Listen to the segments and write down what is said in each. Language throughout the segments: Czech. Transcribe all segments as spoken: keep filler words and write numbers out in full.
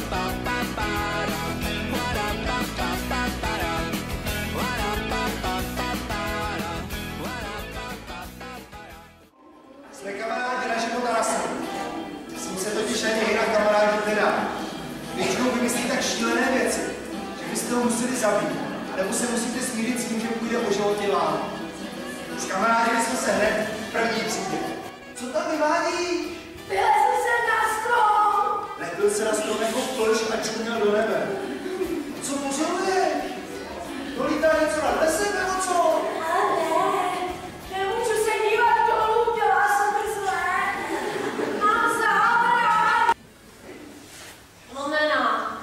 Jsme kamarádi na život a na smrt. S ním se totiž ani jinak kamarádit nedá. Většinou vymyslí tak šílené věci, že byste ho museli zabít, nebo se musíte smířit s tím, že půjde o životě vám. Skamarádili jsme se hned v první třídě. Co tam vyvádíš? Vylezl jsem na strom! Lepil se na strom jako plž a čuměl do nebe. Co pozoruješ? To lítá něco nad lesem nebo co? Ale ne, nemůžu se dívat dolů, dělá se mi zlé. Mám zábrat. Lomená.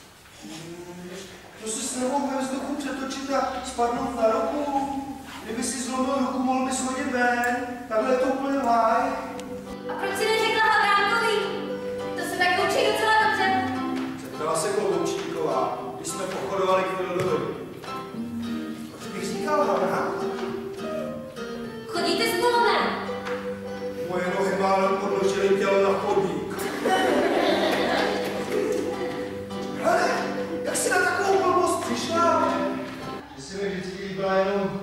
To se s tebou ve vzduchu přetočit a spadnout na ruku. Kdyby si zlomil ruku, mohl bys hodit ven. Takhle je to úplně v háji. A proč si neřekla Havránkovi? To se tak učí docela dobře. Zeptala se Klouboučníková, když jsme pochodovali k Filodovi. Proč bych říkal Havránku? Chodíte spolu, ne? Moje nohy málem podložily tělo na chodník. Hele, jak jsi na takovou blbost přišla? Že jsi mi vždycky líbila jenom...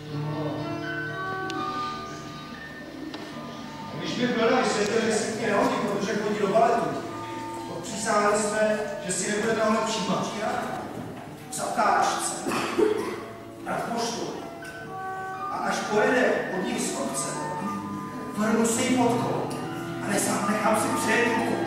Když mi Bleda vysvětlil, že si mě nehodí, protože chodí do baletu, odpřísáhli jsme, že si nebudeme ho všímat. V zatáčce, nad poštou. A až pojede od nich z kopce, vrhnu se jí pod kolo a nesám, nechám si přejet ruku.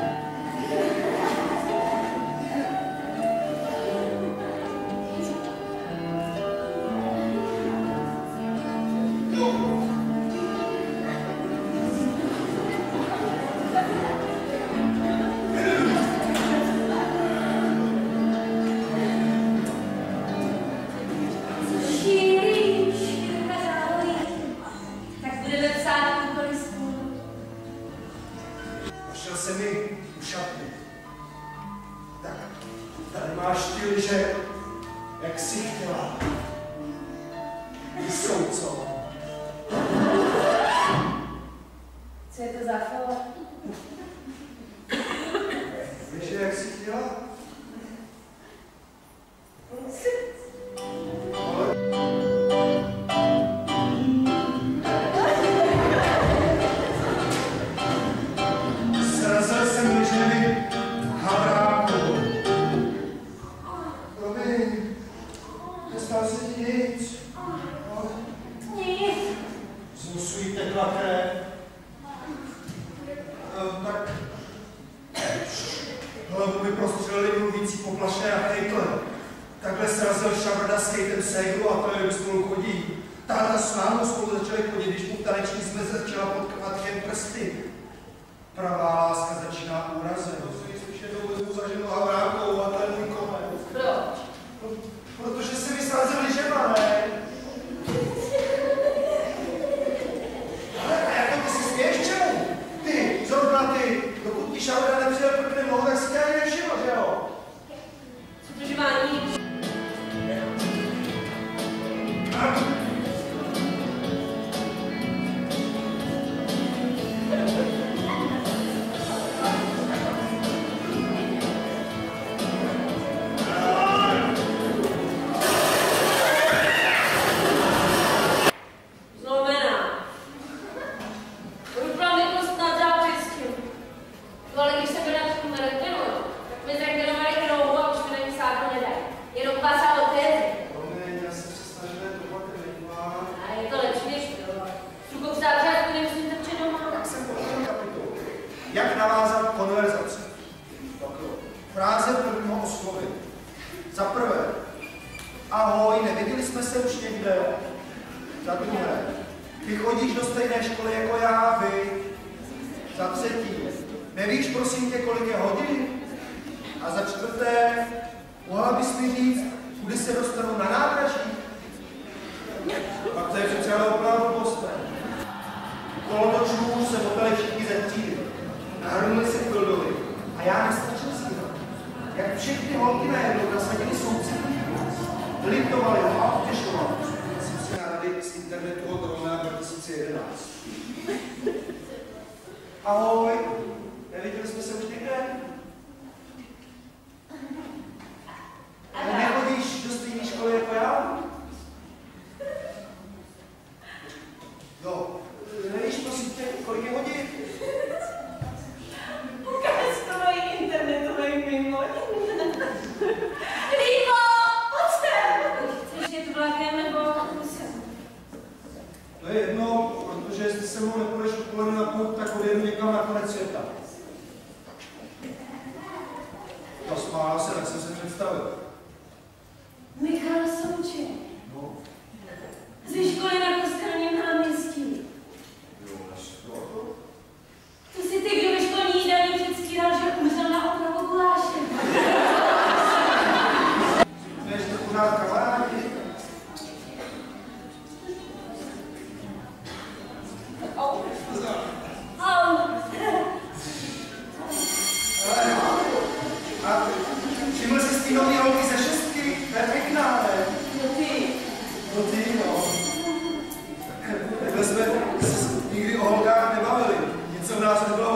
Našel se mi u šatny. Tak, tady máš ty liže, jak jsi chtěla. Jsou co? Co je to za chvíle? Liže, jak jsi chtěla? Srazil jsem ližemi Havránkovou. Promiň, nestalo se ti nic. Nic. Zmusují tekla krev. Tak... Hlavu mi prostřelili mluvící poplašné a hejtle. Takhle srazil Šabrda s Kejtem Segru a to je, spolu chodí. Táta s mámou spolu začali chodit, když mu taneční zmez začala podkrvat jen prsty. Pravá láska začíná úrazem. To se jí slyšet vezmu za ženu Havránkovou a to je můj konec. Proč? Protože se mi srazil ližema, ne? Ale a jako ty si směješ čemu? Ty, zrovna ty, dokud ti Šabrda nepřijel první nohu, tak si tě ani nevšiml, že jo? Co to žvání? Zlomená. Budu plamit nad zápiskem. No ale když se to dá tomu nerekenuju, tak mi zrekenovali krouhu a už mi na ní sáko nedají. Jenom pasá o tézy. Promiň, já jsem se snažil dobat nevývá. A je to lepší, než to. Strukou v zářádku nemusím trčet doma. Tak jsem pochopil kapitolu. Jak navázat konverzaci? Fráze prvního oslovy. Za prvé. Ahoj, neviděli jsme se už někde? Za druhé. Ty chodíš do stejné školy jako já, vy. Za třetí. Nevíš, prosím tě, kolik je hodin? A za čtvrté. Mohla bys mi říct, kudy se dostanu na nádraží? Pak to je přece ale opravdu blbostné. Kolotočů se popeli všichni ze třídy. Nahrnuli se k Vildovi. A já nestačil stíhat. Jak všechny holky najednou nasadili soucitný hlas. Litovali ho a utěšovali. Já jsem si nárady z internetu od Rona dva tisíce jedenáct. Ahoj, neviděli jsme se už někde? Bál se, tak jsem se představil. Michal Souček. No. Ze školy na Kostelním náměstí. Jo, na školu? To si ty, kdo ve školní jídelně předstíral, že umřel na opravu guláše. Ne, že to pořád kamarádi. Au. Au. A všiml jsi z té nový holky ze šestky? To je pěkná, ne? No ty. No ty, no. Takhle jsme se nikdy o holkách nebavili. Něco v nás nebylo